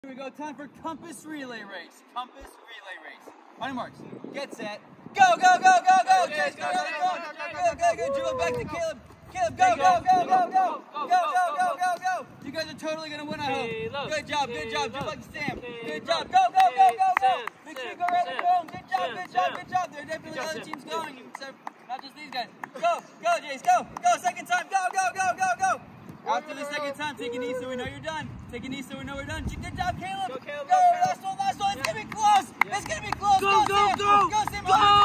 Here we go, time for compass relay race. Compass relay race. On your marks, get set, go, go, go, go, go! Chase, go, go, go, go, go, go, dribble back to Caleb. Caleb, go, go, go, go, go, go, go, go, go, go! You guys are totally gonna win, I hope. Good job, dribble like Sam. Good job, go, go, go, go, go! Make sure you go right the phone. Good job, good job, good job. There are definitely other teams going, except not just these guys. Go, go, Jace, go, go! Second time, go, go, go, go, go! After the second time, take it easy so we know you're done. Take it easy so we know we're done. Good job, Caleb. Go, Caleb. Go, last one. It's gonna be close. It's gonna be close. Go, Sam. Go, Sam.